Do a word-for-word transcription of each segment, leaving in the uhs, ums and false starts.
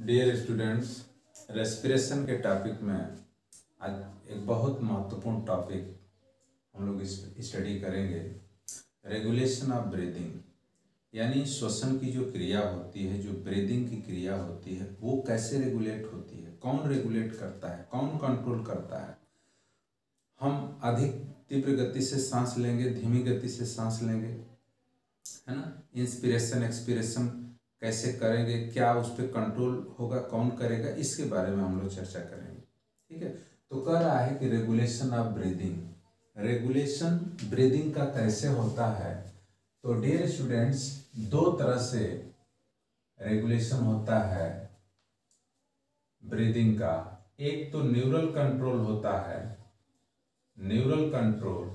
Dear students, respiration के topic में आज एक बहुत महत्वपूर्ण टॉपिक हम लोग स्टडी करेंगे। रेगुलेशन ऑफ ब्रीदिंग, यानी श्वसन की जो क्रिया होती है, जो ब्रीदिंग की क्रिया होती है, वो कैसे रेगुलेट होती है, कौन रेगुलेट करता है, कौन कंट्रोल करता है। हम अधिक तीव्र गति से सांस लेंगे, धीमी गति से सांस लेंगे, है ना। इंस्पिरेशन एक्सपिरेशन कैसे करेंगे, क्या उस पर कंट्रोल होगा, कौन करेगा, इसके बारे में हम लोग चर्चा करेंगे। ठीक है, तो कह रहा है कि regulation of breathing, regulation breathing का कैसे होता है। तो डियर स्टूडेंट्स, दो तरह से रेगुलेशन होता है ब्रीदिंग का। एक तो न्यूरल कंट्रोल होता है, न्यूरल कंट्रोल,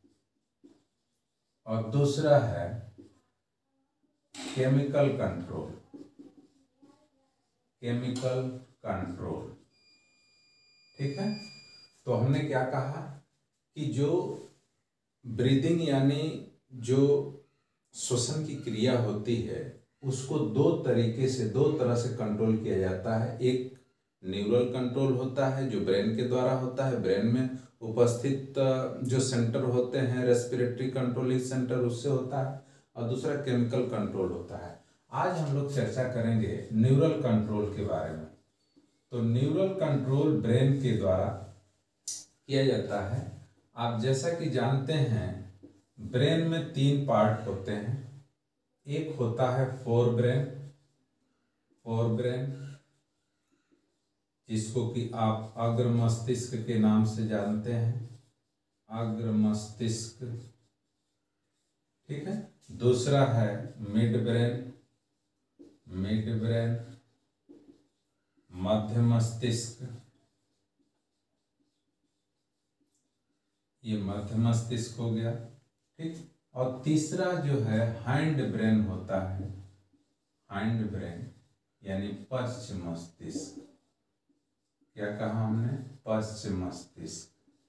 और दूसरा है केमिकल कंट्रोल, केमिकल कंट्रोल। ठीक है, तो हमने क्या कहा कि जो ब्रीदिंग यानी जो श्वसन की क्रिया होती है, उसको दो तरीके से, दो तरह से कंट्रोल किया जाता है। एक न्यूरल कंट्रोल होता है जो ब्रेन के द्वारा होता है, ब्रेन में उपस्थित जो सेंटर होते हैं, रेस्पिरेटरी कंट्रोलिंग सेंटर, उससे होता है, और दूसरा केमिकल कंट्रोल होता है। आज हम लोग चर्चा करेंगे न्यूरल कंट्रोल के बारे में। तो न्यूरल कंट्रोल ब्रेन के द्वारा किया जाता है। आप जैसा कि जानते हैं, ब्रेन में तीन पार्ट होते हैं। एक होता है फोर ब्रेन, फोर ब्रेन जिसको कि आप अग्र मस्तिष्क के नाम से जानते हैं, अग्र मस्तिष्क। ठीक है, दूसरा है मिड ब्रेन, मिड ब्रेन, मध्य मस्तिष्क, ये मध्य मस्तिष्क हो गया। ठीक, और तीसरा जो है हाइंड ब्रेन होता है, हाइंड ब्रेन यानी पश्च मस्तिष्क। क्या कहा हमने? पश्च मस्तिष्क।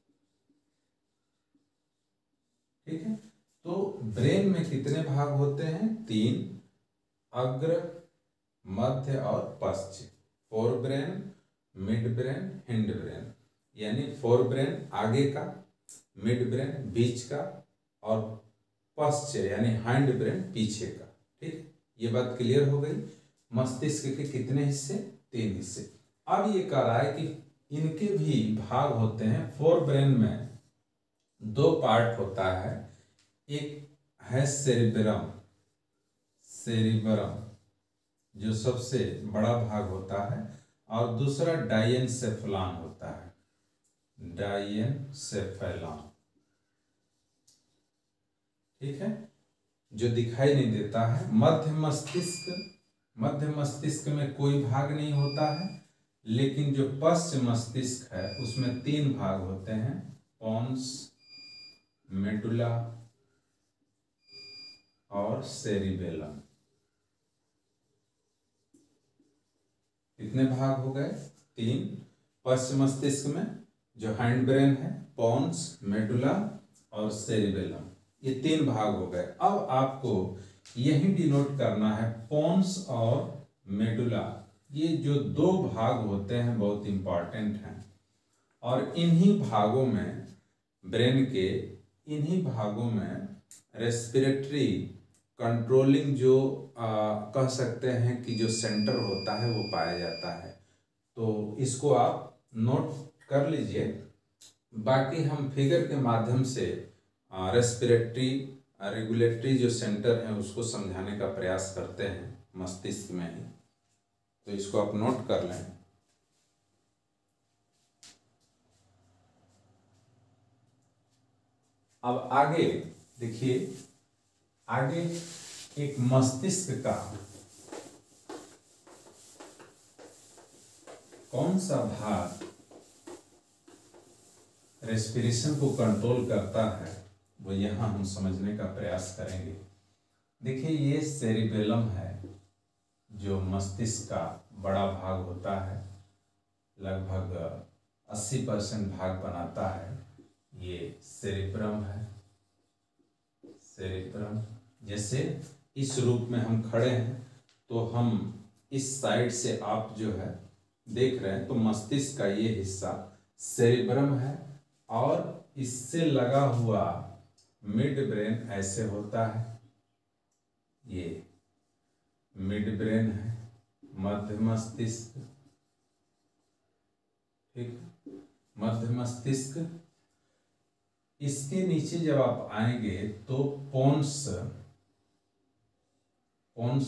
ठीक है, तो ब्रेन में कितने भाग होते हैं? तीन, अग्र, मध्य और पश्च। Fore brain, mid brain, hind brain. यानी फोर ब्रेन आगे का, मिड ब्रेन बीच का, और पश्च यानी हाइंड ब्रेन पीछे का। ठीक, ये बात क्लियर हो गई। मस्तिष्क के कितने हिस्से? तीन हिस्से। अब ये कह रहा है कि इनके भी भाग होते हैं। फोर ब्रेन में दो पार्ट होता है। एक है सेरिब्रम, सेरिब्रम जो सबसे बड़ा भाग होता है, और दूसरा डायेनसेफलान होता है, डायेनसेफलान। ठीक है, जो दिखाई नहीं देता है। मध्य मस्तिष्क, मध्य मस्तिष्क में कोई भाग नहीं होता है, लेकिन जो पश्च मस्तिष्क है उसमें तीन भाग होते हैं, पोन्स, मेडुला और सेरिबेलम। कितने भाग हो गए? तीन। पश्च मस्तिष्क में जो हाइंड ब्रेन है, पोन्स, मेडुला और सेरिबेलम, ये तीन भाग हो गए। अब आपको यही डिनोट करना है, पोन्स और मेडुला, ये जो दो भाग होते हैं बहुत इंपॉर्टेंट हैं, और इन्हीं भागों में, ब्रेन के इन्हीं भागों में रेस्पिरेटरी कंट्रोलिंग जो आ, कह सकते हैं कि जो सेंटर होता है वो पाया जाता है। तो इसको आप नोट कर लीजिए। बाकी हम फिगर के माध्यम से रेस्पिरेटरी रेगुलेटरी जो सेंटर है उसको समझाने का प्रयास करते हैं मस्तिष्क में ही। तो इसको आप नोट कर लें। अब आगे देखिए, आगे एक मस्तिष्क का कौन सा भाग रेस्पिरेशन को कंट्रोल करता है, वो यहां हम समझने का प्रयास करेंगे। देखिए, ये सेरिबेलम है जो मस्तिष्क का बड़ा भाग होता है, लगभग अस्सी परसेंट भाग बनाता है। ये सेरिब्रम है, सेरिब्रम। जैसे इस रूप में हम खड़े हैं तो हम इस साइड से आप जो है देख रहे हैं तो मस्तिष्क का ये हिस्सा सेरिब्रम है और इससे लगा हुआ मिड ब्रेन ऐसे होता है, ये मिड ब्रेन है, मध्य मस्तिष्क, ठीक, मध्य मस्तिष्क। इसके नीचे जब आप आएंगे तो पोन्स, पोन्स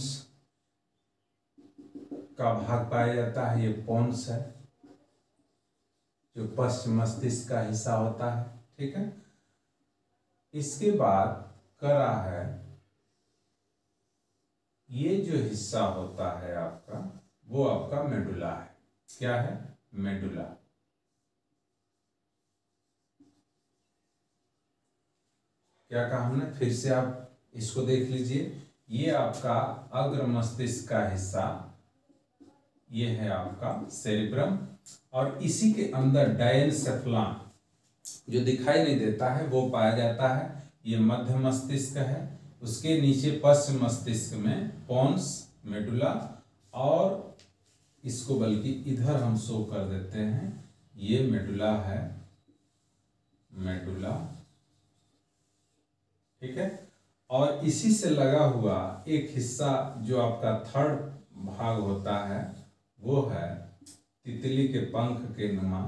का भाग पाया जाता है, ये पोन्स है जो पश्चिम मस्तिष्क का हिस्सा होता है, ठीक है। इसके बाद करा है, ये जो हिस्सा होता है आपका वो आपका मेडुला है। क्या है? मेडुला। क्या कहा हमने? फिर से आप इसको देख लीजिए, ये आपका अग्र मस्तिष्क का हिस्सा, ये है आपका सेरिब्रम, और इसी के अंदर डायनसेफलन जो दिखाई नहीं देता है वो पाया जाता है, ये मध्य मस्तिष्क है। उसके नीचे पश्चिम मस्तिष्क में पोन्स, मेडुला, और इसको बल्कि इधर हम शो कर देते हैं, ये मेडुला है, मेडुला, ठीक है। और इसी से लगा हुआ एक हिस्सा जो आपका थर्ड भाग होता है वो है तितली के पंख के नुमा,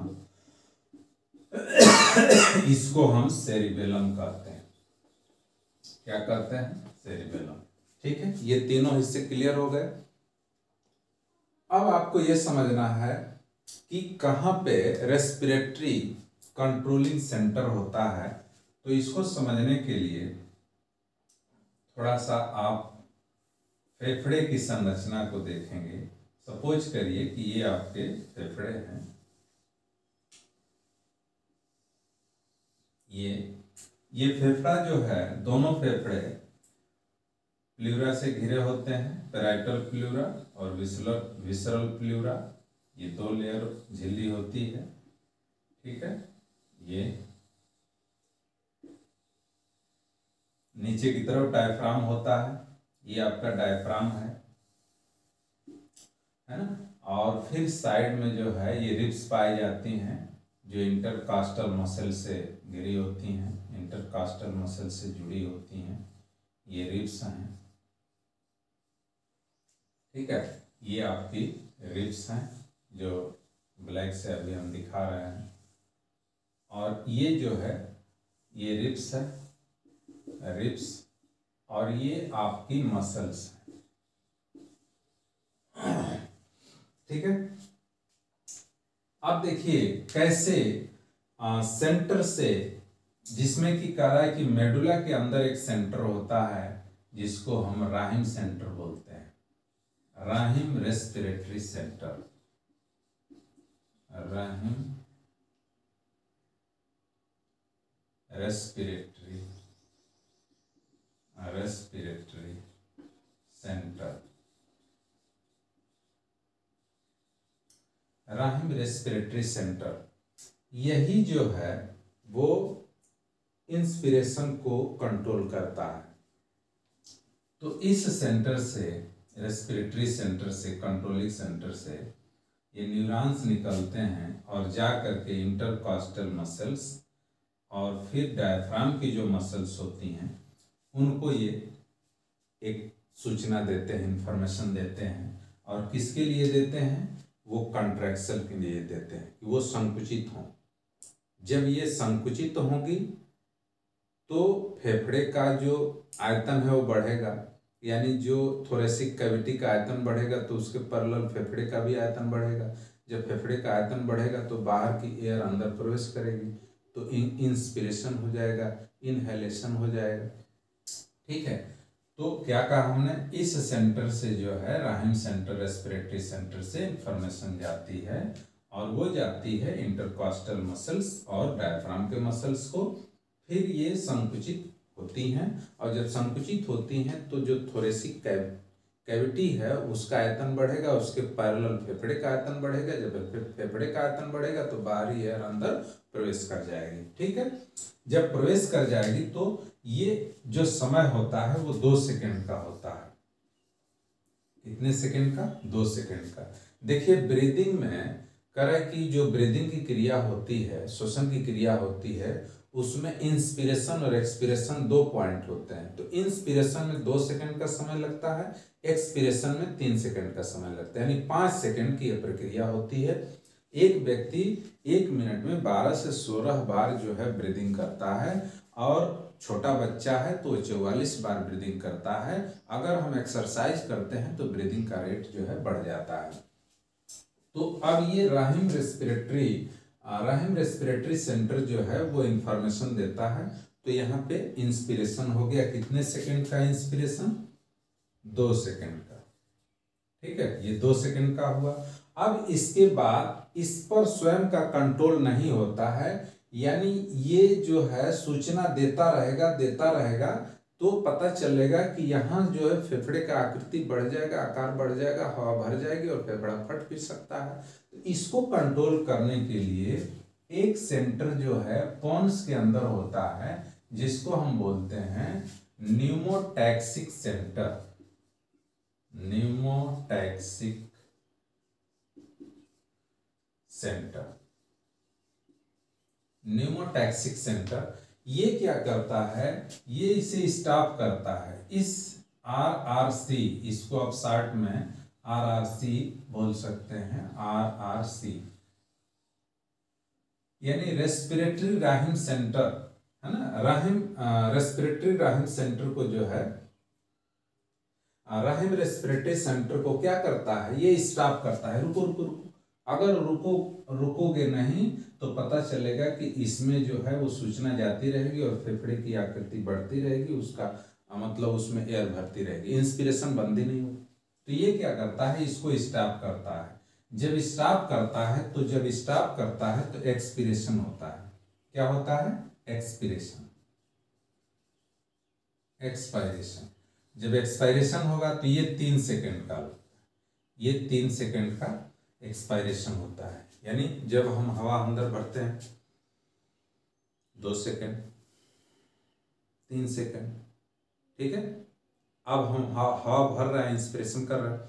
इसको हम सेरिबेलम कहते हैं। क्या कहते हैं? सेरिबेलम, ठीक है। ये तीनों हिस्से क्लियर हो गए। अब आपको ये समझना है कि कहाँ पे रेस्पिरेटरी कंट्रोलिंग सेंटर होता है, तो इसको समझने के लिए थोड़ा सा आप फेफड़े की संरचना को देखेंगे। सपोज करिए कि ये आपके फेफड़े हैं, ये ये फेफड़ा जो है, दोनों फेफड़े प्लूरा से घिरे होते हैं, पैराइटल प्लूरा और विसरल विसरल प्लूरा, ये दो लेयर झिल्ली होती है, ठीक है। ये नीचे की तरफ डायफ्राम होता है, ये आपका डायफ्राम है है ना। और फिर साइड में जो है ये रिब्स पाई जाती हैं जो इंटरकास्टल मसल से घिरी होती हैं, इंटरकास्टल मसल से जुड़ी होती हैं, ये रिब्स हैं, ठीक है। ये आपकी रिब्स हैं जो ब्लैक से अभी हम दिखा रहे हैं, और ये जो है ये रिब्स है, रिब्स, और ये आपकी मसल्स हैं, ठीक है। अब देखिए कैसे आ, सेंटर से, जिसमें कि कह रहा है कि मेडुला के अंदर एक सेंटर होता है जिसको हम राहिम सेंटर बोलते हैं, rhythm respiratory centre, rhythm respiratory respiratory centre, rhythm respiratory centre, यही जो है वो इंस्पिरेशन को कंट्रोल करता है। तो इस सेंटर से, रेस्पिरेटरी सेंटर से, कंट्रोलिंग सेंटर से ये न्यूरॉन्स निकलते हैं और जा करके इंटरकॉस्टल मसल्स और फिर डायफ्राम की जो मसल्स होती हैं उनको ये एक सूचना देते हैं, इंफॉर्मेशन देते हैं। और किसके लिए देते हैं? वो कंट्रैक्शन के लिए देते हैं कि वो संकुचित हों। जब ये संकुचित होंगी तो फेफड़े का जो आयतन है वो बढ़ेगा, यानी जो थोरेसिक कैविटी का आयतन बढ़ेगा तो उसके पैरेलल फेफड़े का भी आयतन बढ़ेगा। जब फेफड़े का आयतन बढ़ेगा तो बाहर की एयर अंदर प्रवेश करेगी, तो इन इंस्पिरेशन हो जाएगा, इनहेलेशन हो जाएगा, ठीक है। तो क्या कहा हमने? इस सेंटर से जो है राहिम सेंटर, रेस्पिरेटरी सेंटर से इंफॉर्मेशन जाती है और वो जाती है इंटरकॉस्टल मसल्स और डायफ्राम के मसल्स को, फिर ये संकुचित होती हैं। और जब संकुचित होती हैं तो जो थोरेसिक कैविटी है उसका आयतन बढ़ेगा, उसके पैरेलल फेफड़े का आयतन बढ़ेगा। जब फेफड़े का आयतन बढ़ेगा तो बाहरी एयर अंदर प्रवेश कर जाएगी, ठीक है। जब प्रवेश कर जाएगी तो ये जो समय होता है वो दो सेकंड का होता है। कितने सेकंड का? दो सेकंड का। देखिए ब्रीदिंग में करे कि जो ब्रीदिंग की क्रिया होती है, श्वसन की क्रिया होती है, उसमें इंस्पिरेशन और एक्सपिरेशन दो पॉइंट होते हैं। तो इंस्पिरेशन में दो सेकंड का समय लगता है, एक्सपिरेशन में तीन सेकंड का समय लगता है, यानी पाँच सेकंड की यह प्रक्रिया होती है। एक व्यक्ति एक मिनट में बारह से सोलह बार जो है ब्रीदिंग करता है, और छोटा बच्चा है तो चौवालीस बार ब्रीदिंग करता है। अगर हम एक्सरसाइज करते हैं तो ब्रीदिंग का रेट जो है बढ़ जाता है। तो अब ये rhythm respiratory rhythm respiratory centre जो है वो इंफॉर्मेशन देता है। तो यहाँ पे इंस्पिरेशन हो गया, कितने सेकंड का इंस्पिरेशन? दो सेकंड का। ठीक है, ये दो सेकंड का हुआ। अब इसके बाद इस पर स्वयं का कंट्रोल नहीं होता है, यानी ये जो है सूचना देता रहेगा देता रहेगा तो पता चलेगा कि यहाँ जो है फेफड़े का आकृति बढ़ जाएगा, आकार बढ़ जाएगा, हवा भर जाएगी और फेफड़ा फट भी सकता है। तो इसको कंट्रोल करने के लिए एक सेंटर जो है पोन्स के अंदर होता है, जिसको हम बोलते हैं pneumotaxic centre. Pneumotaxic centre pneumotaxic centre ये क्या करता है? ये इसे स्टॉप करता है। इस आर आर सी, इसको आप शॉर्ट में आर आर सी बोल सकते हैं, आर आर सी यानी रेस्पिरेटरी राहिम सेंटर, है ना। राहिम रेस्पिरेटरी राहिम सेंटर को जो है राहिम रेस्पिरेटरी सेंटर को क्या करता है? ये स्टॉप करता है, रुको रुको रुको। अगर रुको रुकोगे नहीं तो पता चलेगा कि इसमें जो है वो सूचना जाती रहेगी और फेफड़े की आकृति बढ़ती रहेगी, उसका मतलब उसमें एयर भरती रहेगी, इंस्पिरेशन बंद ही नहीं होगी। तो ये क्या करता है? इसको स्टॉप करता है। जब स्टॉप करता है तो जब स्टॉप करता है तो एक्सपिरेशन होता है। क्या होता है? एक्सपिरेशन। एक्सपायरेशन। जब एक्सपायरेशन होगा तो ये तीन सेकंड का होता है, ये तीन सेकंड का एक्सपायरेशन होता है। यानी जब हम हवा अंदर भरते हैं दो सेकंड, तीन सेकंड, ठीक है। अब हम हवा भर रहे हैं, इंस्पिरेशन कर रहे हैं,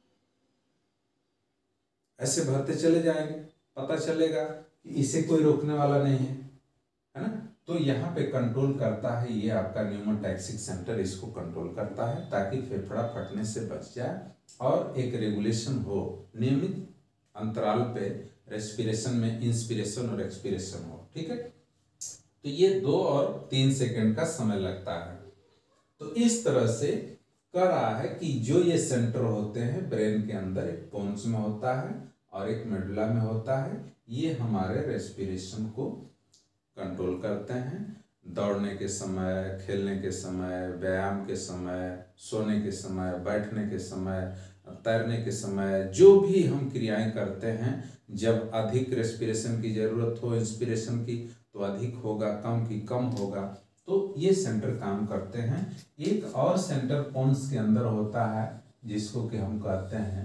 ऐसे भरते चले जाएंगे, पता चलेगा कि इसे कोई रोकने वाला नहीं है, है ना। तो यहाँ पे कंट्रोल करता है ये आपका न्यूमोटैक्सिक सेंटर, इसको कंट्रोल करता है ताकि फेफड़ा फटने से बच जाए और एक रेगुलेशन हो, नियमित अंतराल पे रेस्पिरेशन में इंस्पिरेशन और एक्सपिरेशन हो। ठीक है, तो ये दो और तीन सेकंड का समय लगता है। तो इस तरह से कह रहा है कि जो ये सेंटर होते हैं ब्रेन के अंदर, एक पोन्स में होता है और एक मेडुला में होता है, ये हमारे रेस्पिरेशन को कंट्रोल करते हैं। दौड़ने के समय, खेलने के समय, व्यायाम के समय, सोने के समय, बैठने के समय, तैरने के समय, जो भी हम क्रियाएं करते हैं, जब अधिक रेस्पिरेशन की जरूरत हो इंस्पिरेशन की तो अधिक होगा, कम की कम होगा, तो ये सेंटर काम करते हैं। एक और सेंटर पोन्स के अंदर होता है जिसको कि हम कहते हैं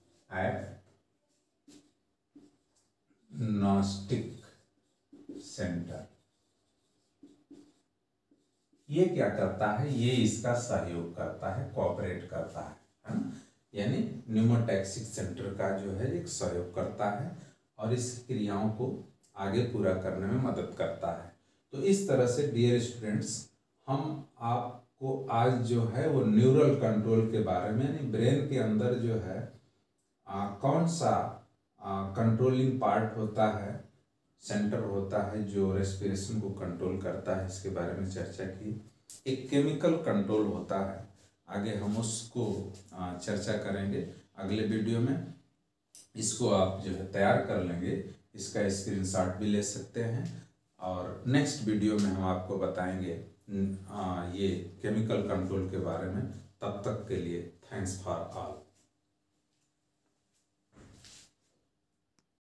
एग्नोस्टिक सेंटर। ये क्या करता है? ये इसका सहयोग करता है, कोऑपरेट करता है, है ना। यानी न्यूमोटैक्सिक सेंटर का जो है एक सहयोग करता है और इस क्रियाओं को आगे पूरा करने में मदद करता है। तो इस तरह से डियर स्टूडेंट्स, हम आपको आज जो है वो न्यूरल कंट्रोल के बारे में, यानी ब्रेन के अंदर जो है आ, कौन सा कंट्रोलिंग पार्ट होता है, सेंटर होता है जो रेस्पिरेशन को कंट्रोल करता है, इसके बारे में चर्चा की। एक केमिकल कंट्रोल होता है, आगे हम उसको चर्चा करेंगे अगले वीडियो में। इसको आप जो है तैयार कर लेंगे, इसका स्क्रीनशॉट भी ले सकते हैं और नेक्स्ट वीडियो में हम आपको बताएंगे ये केमिकल कंट्रोल के बारे में। तब तक के लिए थैंक्स फॉर ऑल।